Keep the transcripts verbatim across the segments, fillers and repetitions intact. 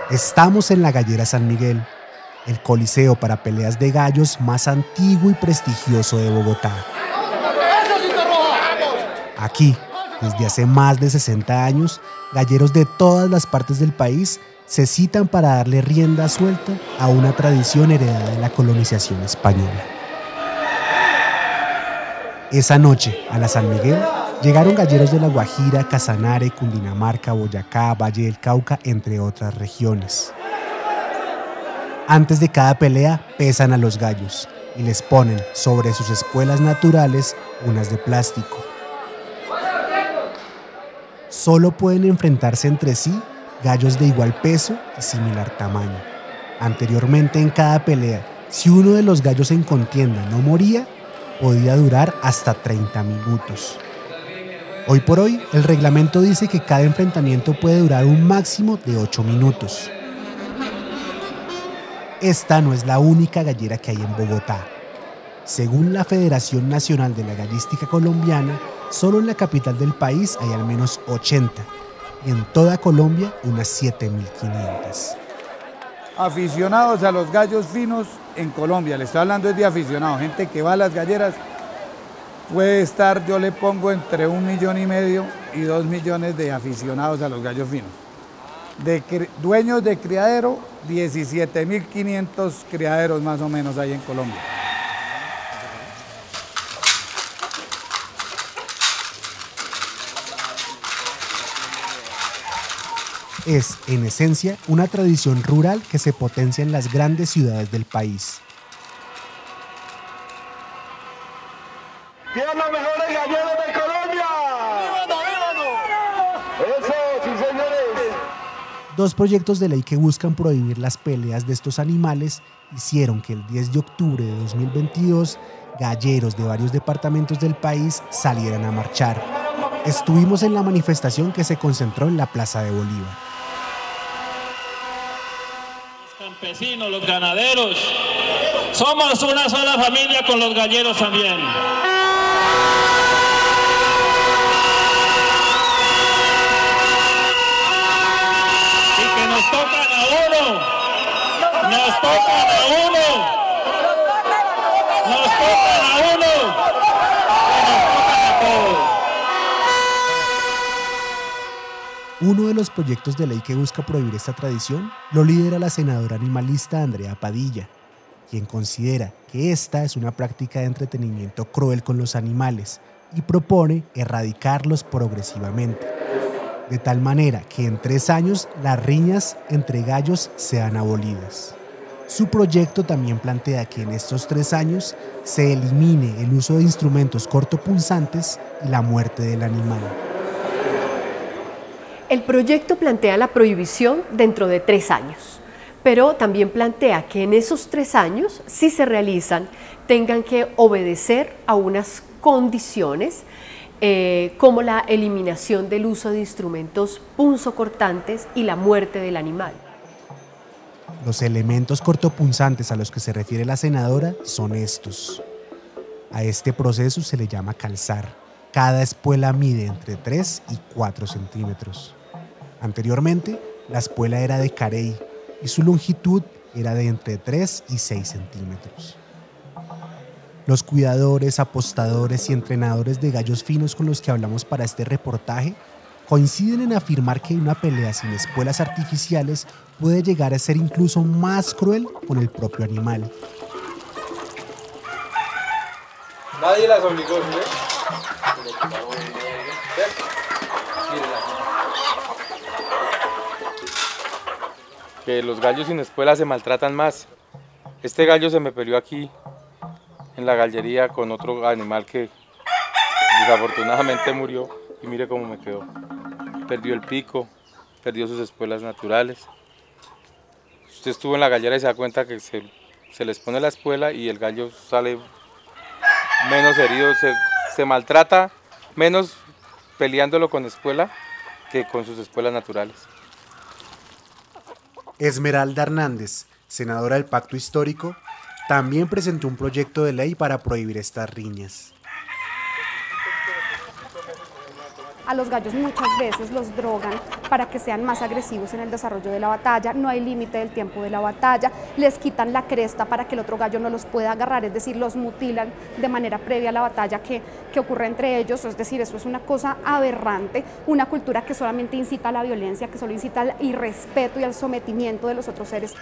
Estamos en la Gallera San Miguel, el coliseo para peleas de gallos más antiguo y prestigioso de Bogotá. Aquí, desde hace más de sesenta años, galleros de todas las partes del país se citan para darle rienda suelta a una tradición heredada de la colonización española. Esa noche, a la San Miguel, llegaron galleros de La Guajira, Casanare, Cundinamarca, Boyacá, Valle del Cauca, entre otras regiones. Antes de cada pelea, pesan a los gallos y les ponen sobre sus espuelas naturales unas de plástico. Solo pueden enfrentarse entre sí gallos de igual peso y similar tamaño. Anteriormente, en cada pelea, si uno de los gallos en contienda no moría, podía durar hasta treinta minutos. Hoy por hoy, el reglamento dice que cada enfrentamiento puede durar un máximo de ocho minutos. Esta no es la única gallera que hay en Bogotá. Según la Federación Nacional de la Gallística Colombiana, solo en la capital del país hay al menos ochenta, y en toda Colombia unas siete mil quinientas. Aficionados a los gallos finos en Colombia, le estoy hablando de aficionados, gente que va a las galleras, puede estar, yo le pongo entre un millón y medio y dos millones de aficionados a los gallos finos. De dueños de criadero, diecisiete mil quinientos criaderos más o menos hay en Colombia. Es, en esencia, una tradición rural que se potencia en las grandes ciudades del país. ¡Tienen los mejores galleros de Colombia! ¡Eso, sí, señores! Dos proyectos de ley que buscan prohibir las peleas de estos animales hicieron que el diez de octubre de dos mil veintidós galleros de varios departamentos del país salieran a marchar. Estuvimos en la manifestación que se concentró en la Plaza de Bolívar. Los campesinos, los ganaderos, somos una sola familia con los galleros también. Y que nos tocan a uno, nos tocan a uno, nos tocan a uno, y nos tocan a todos. Uno de los proyectos de ley que busca prohibir esta tradición lo lidera la senadora animalista Andrea Padilla, quien considera que esta es una práctica de entretenimiento cruel con los animales y propone erradicarlos progresivamente, de tal manera que en tres años las riñas entre gallos sean abolidas. Su proyecto también plantea que en estos tres años se elimine el uso de instrumentos cortopunzantes y la muerte del animal. El proyecto plantea la prohibición dentro de tres años, pero también plantea que en esos tres años, si se realizan, tengan que obedecer a unas condiciones eh, como la eliminación del uso de instrumentos punzocortantes y la muerte del animal. Los elementos cortopunzantes a los que se refiere la senadora son estos. A este proceso se le llama calzar. Cada espuela mide entre tres y cuatro centímetros. Anteriormente, la espuela era de carey y su longitud era de entre tres y seis centímetros. Los cuidadores, apostadores y entrenadores de gallos finos con los que hablamos para este reportaje coinciden en afirmar que una pelea sin espuelas artificiales puede llegar a ser incluso más cruel con el propio animal. Nadie las obligó, ¿sí? Que los gallos sin espuela se maltratan más. Este gallo se me peleó aquí en la gallería con otro animal que desafortunadamente murió y mire cómo me quedó. Perdió el pico, perdió sus espuelas naturales. Usted estuvo en la gallera y se da cuenta que se, se les pone la espuela y el gallo sale menos herido, se, se maltrata menos peleándolo con espuela que con sus espuelas naturales. Esmeralda Hernández, senadora del Pacto Histórico, también presentó un proyecto de ley para prohibir estas riñas. A los gallos muchas veces los drogan para que sean más agresivos en el desarrollo de la batalla, no hay límite del tiempo de la batalla, les quitan la cresta para que el otro gallo no los pueda agarrar, es decir, los mutilan de manera previa a la batalla que, que ocurre entre ellos, es decir, eso es una cosa aberrante, una cultura que solamente incita a la violencia, que solo incita al irrespeto y al sometimiento de los otros seres.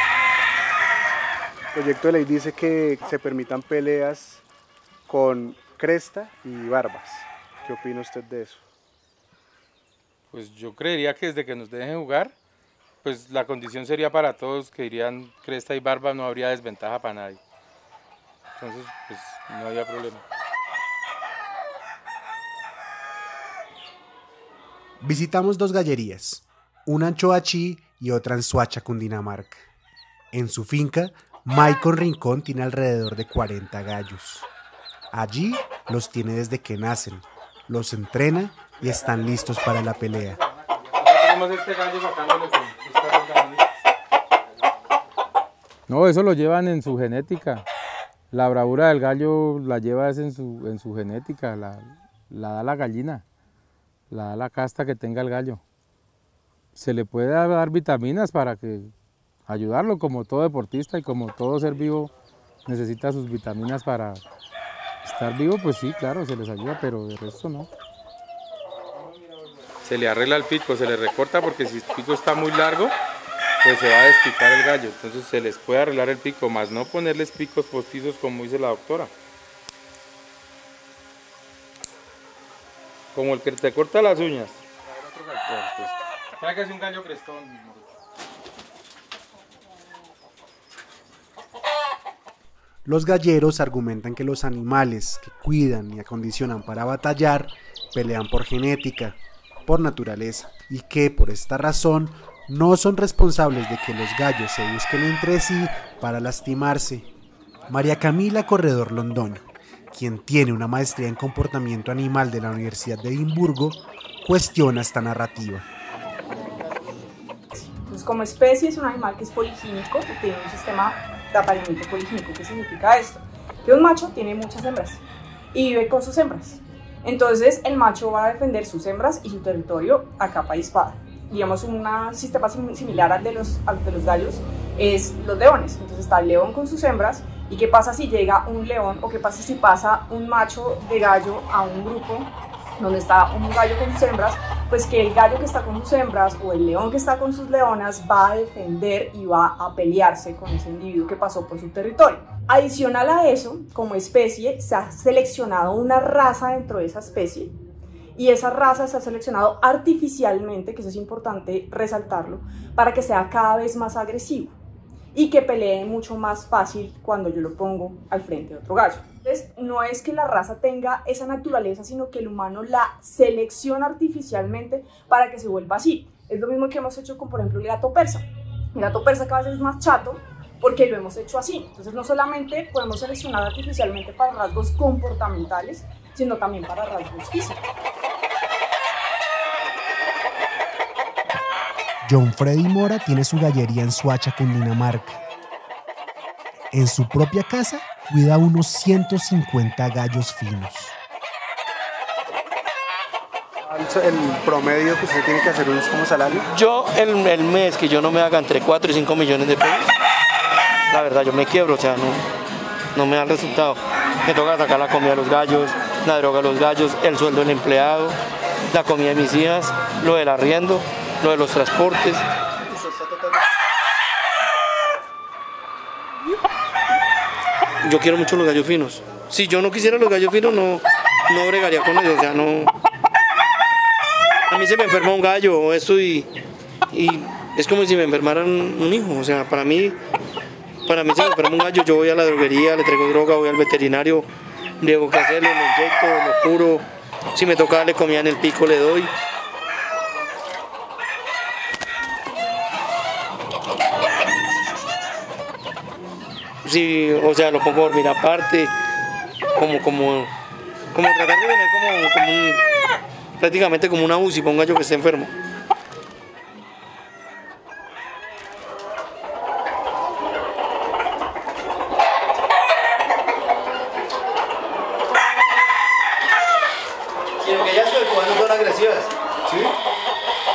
El proyecto de ley dice que se permitan peleas con cresta y barbas. ¿Qué opina usted de eso? Pues yo creería que desde que nos dejen jugar, pues la condición sería para todos que irían cresta y barba, no habría desventaja para nadie. Entonces, pues no había problema. Visitamos dos gallerías, una en Choachí y otra en Soacha, Cundinamarca. En su finca, Maicon Rincón tiene alrededor de cuarenta gallos. Allí los tiene desde que nacen, los entrena y están listos para la pelea. Este gallo sacándole con estas gallinitas. No, eso lo llevan en su genética. La bravura del gallo la lleva es en su, en su genética, la, la da la gallina, la da la casta que tenga el gallo. Se le puede dar vitaminas para que ayudarlo, como todo deportista y como todo ser vivo necesita sus vitaminas para estar vivo, pues sí, claro, se les ayuda, pero de resto no. Se le arregla el pico, se le recorta porque si el pico está muy largo, pues se va a despicar el gallo. Entonces se les puede arreglar el pico, más no ponerles picos postizos como dice la doctora. Como el que te corta las uñas. Trae que es un gallo crestón. Los galleros argumentan que los animales que cuidan y acondicionan para batallar pelean por genética, por naturaleza, y que por esta razón no son responsables de que los gallos se busquen entre sí para lastimarse. María Camila Corredor Londoño, quien tiene una maestría en comportamiento animal de la Universidad de Edimburgo, cuestiona esta narrativa. Pues como especie es un animal que es poligínico, que tiene un sistema de apareamiento poligínico. ¿Qué significa esto? Que un macho tiene muchas hembras y vive con sus hembras. Entonces el macho va a defender sus hembras y su territorio a capa y espada. Digamos, un sistema similar al de, los, al de los gallos es los leones. Entonces está el león con sus hembras, y qué pasa si llega un león, o qué pasa si pasa un macho de gallo a un grupo donde está un gallo con sus hembras, pues que el gallo que está con sus hembras o el león que está con sus leonas va a defender y va a pelearse con ese individuo que pasó por su territorio. Adicional a eso, como especie, se ha seleccionado una raza dentro de esa especie, y esa raza se ha seleccionado artificialmente, que eso es importante resaltarlo, para que sea cada vez más agresivo y que pelee mucho más fácil cuando yo lo pongo al frente de otro gallo. Entonces, no es que la raza tenga esa naturaleza, sino que el humano la selecciona artificialmente para que se vuelva así. Es lo mismo que hemos hecho con, por ejemplo, el gato persa. El gato persa cada vez es más chato porque lo hemos hecho así. Entonces, no solamente podemos seleccionar artificialmente para rasgos comportamentales, sino también para rasgos físicos. John Freddy Mora tiene su gallería en Soacha, Cundinamarca. En su propia casa cuida unos ciento cincuenta gallos finos. ¿El promedio que usted tiene que hacer es como salario? Yo, el, el mes que yo no me haga entre cuatro y cinco millones de pesos, la verdad yo me quiebro, o sea, no, no me da el resultado. Me toca sacar la comida de los gallos, la droga de los gallos, el sueldo del empleado, la comida de mis hijas, lo del arriendo, lo de los transportes. Yo quiero mucho los gallos finos. Si yo no quisiera los gallos finos, no, no bregaría con ellos, o sea, no... A mí se me enferma un gallo o eso y, y es como si me enfermaran un hijo, o sea, para mí, para mí se me enferma un gallo, yo voy a la droguería, le traigo droga, voy al veterinario, digo qué hacerle, lo inyecto, lo curo, si me toca darle comida en el pico le doy. Sí, o sea, lo pongo a dormir aparte, como, como, como tratar de tener como, como un, prácticamente como una U C I para un gallo que esté enfermo. Sino que ya estoy jugando son agresivas. ¿Sí?